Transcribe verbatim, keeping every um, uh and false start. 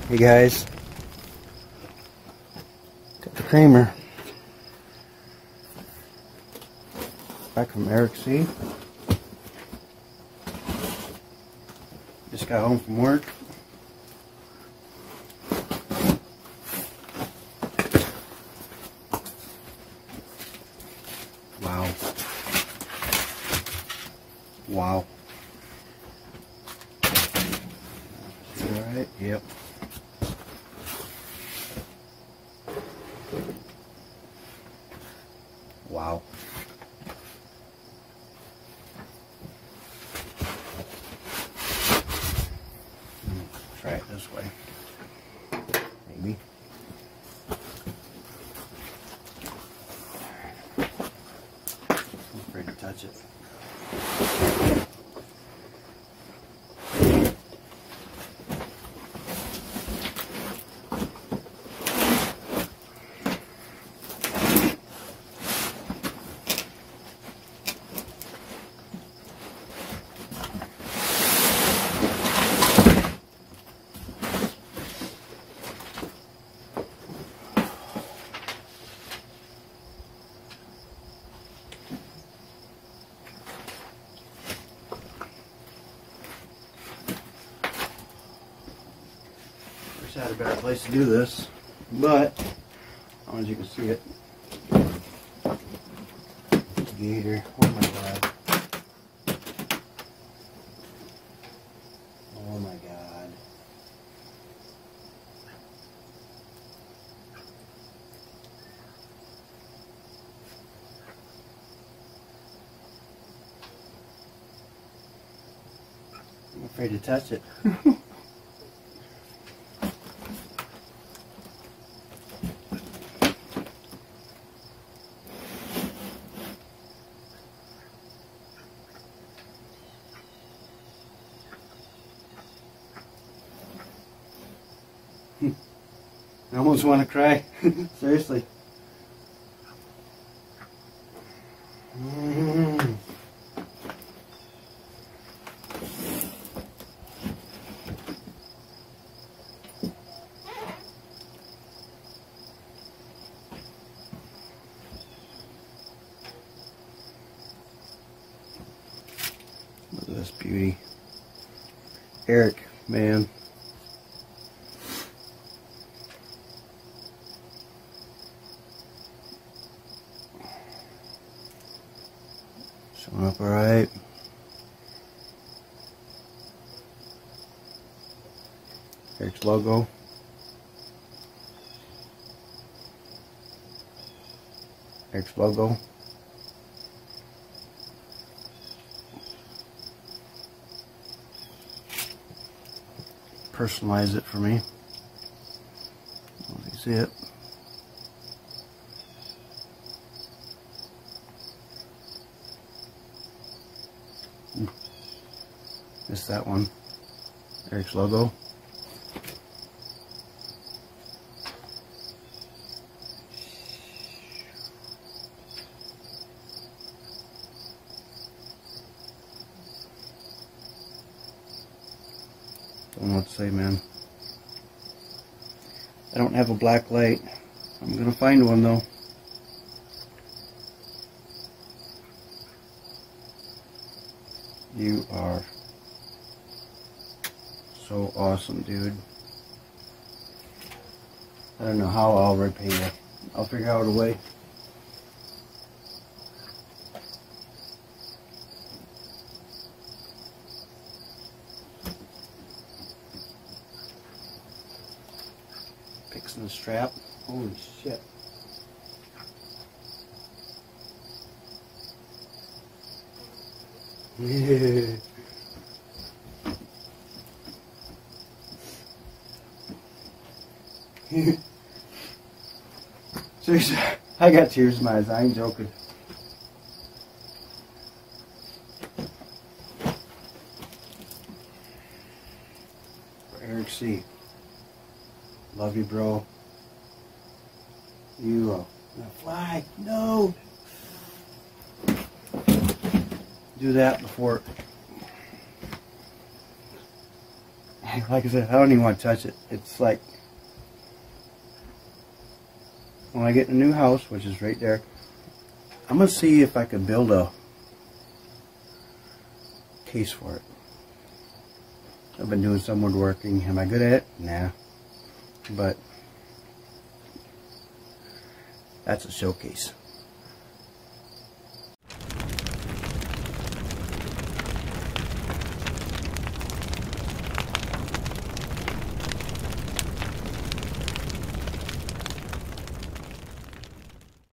Hey guys, got the Kramer back from Eric C. Just got home from work. Wow. Wow. Alright, yep. Wow. Try it this way. Maybe. I'm afraid to touch it. I had a better place to do this, but as long as you can see it. Gator, oh my god. Oh my god. I'm afraid to touch it. I almost want to cry. Seriously. Mm. Look at this beauty. Eric, man. Showing up alright. Eric's logo. Eric's logo. Personalize it for me. Let me see it. Missed that one. Eric's logo. Don't know what to say, man. I don't have a black light. I'm gonna find one though. You are so awesome, dude. I don't know how I'll repay you. I'll figure out a way. Fixing the strap. Holy shit. Yeah. Seriously, I got tears in my eyes. I ain't joking. For Eric C. Love you, bro. You are gonna fly. No. Do that before. like I said, I don't even want to touch it. It's like when I get in a new house, which is right there, I'm gonna see if I can build a case for it. I've been doing some woodworking. Am I good at it? Nah. But that's a showcase.